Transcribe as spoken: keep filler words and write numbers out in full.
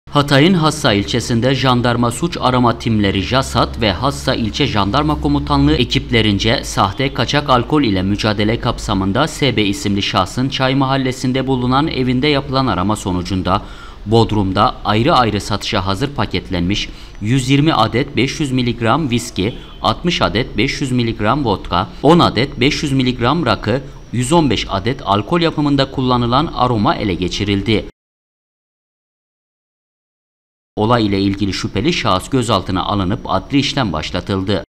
Hatay'ın Hassa ilçesinde jandarma suç arama timleri JASAT ve Hassa İlçe Jandarma Komutanlığı ekiplerince sahte kaçak alkol ile mücadele kapsamında S B isimli şahsın Çay Mahallesi'nde bulunan evinde yapılan arama sonucunda Bodrum'da ayrı ayrı satışa hazır paketlenmiş yüz yirmi adet beş yüz miligram viski, altmış adet beş yüz miligram vodka, on adet beş yüz miligram rakı, yüz on beş adet alkol yapımında kullanılan aroma ele geçirildi. Olay ile ilgili şüpheli şahıs gözaltına alınıp adli işlem başlatıldı.